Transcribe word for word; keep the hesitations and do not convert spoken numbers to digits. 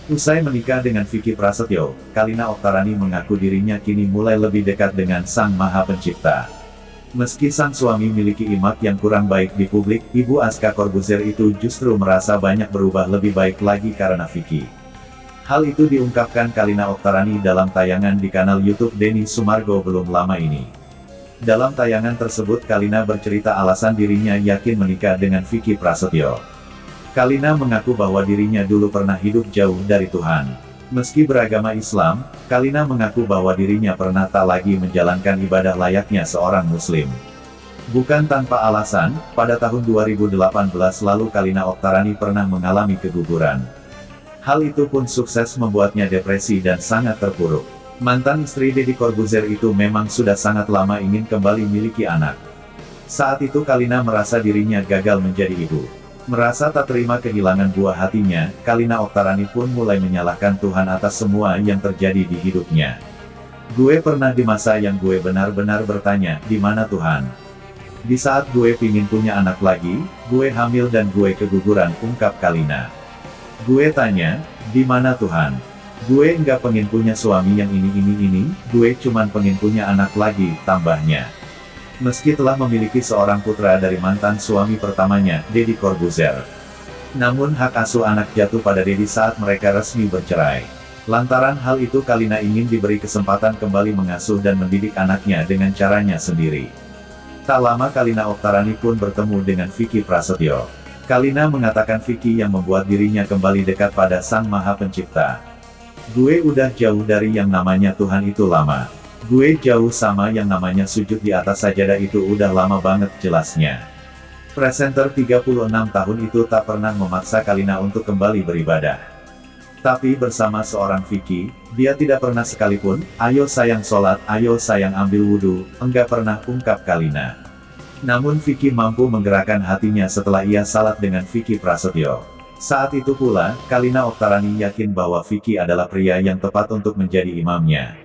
Usai menikah dengan Vicky Prasetyo, Kalina Oktarani mengaku dirinya kini mulai lebih dekat dengan Sang Maha Pencipta. Meski sang suami miliki image yang kurang baik di publik, Ibu Aska Corbuzier itu justru merasa banyak berubah lebih baik lagi karena Vicky. Hal itu diungkapkan Kalina Oktarani dalam tayangan di kanal YouTube Denny Sumargo belum lama ini. Dalam tayangan tersebut Kalina bercerita alasan dirinya yakin menikah dengan Vicky Prasetyo. Kalina mengaku bahwa dirinya dulu pernah hidup jauh dari Tuhan. Meski beragama Islam, Kalina mengaku bahwa dirinya pernah tak lagi menjalankan ibadah layaknya seorang Muslim. Bukan tanpa alasan, pada tahun dua ribu delapan belas lalu Kalina Oktarani pernah mengalami keguguran. Hal itu pun sukses membuatnya depresi dan sangat terpuruk. Mantan istri Deddy Corbuzier itu memang sudah sangat lama ingin kembali miliki anak. Saat itu Kalina merasa dirinya gagal menjadi ibu. Merasa tak terima kehilangan buah hatinya, Kalina Oktarani pun mulai menyalahkan Tuhan atas semua yang terjadi di hidupnya. Gue pernah di masa yang gue benar-benar bertanya, di mana Tuhan? Di saat gue pingin punya anak lagi, gue hamil dan gue keguguran, ungkap Kalina. Gue tanya, di mana Tuhan? Gue nggak pengen punya suami yang ini-ini-ini, gue cuman pengen punya anak lagi, tambahnya. Meski telah memiliki seorang putra dari mantan suami pertamanya, Deddy Corbuzier. Namun hak asuh anak jatuh pada Deddy saat mereka resmi bercerai. Lantaran hal itu Kalina ingin diberi kesempatan kembali mengasuh dan mendidik anaknya dengan caranya sendiri. Tak lama Kalina Oktarani pun bertemu dengan Vicky Prasetyo. Kalina mengatakan Vicky yang membuat dirinya kembali dekat pada Sang Maha Pencipta. Gue udah jauh dari yang namanya Tuhan itu lama. Gue jauh sama yang namanya sujud di atas sajadah itu udah lama banget, jelasnya. Presenter tiga puluh enam tahun itu tak pernah memaksa Kalina untuk kembali beribadah. Tapi bersama seorang Vicky, dia tidak pernah sekalipun, ayo sayang sholat, ayo sayang ambil wudhu, enggak pernah, ungkap Kalina. Namun Vicky mampu menggerakkan hatinya setelah ia salat dengan Vicky Prasetyo. Saat itu pula, Kalina Oktarani yakin bahwa Vicky adalah pria yang tepat untuk menjadi imamnya.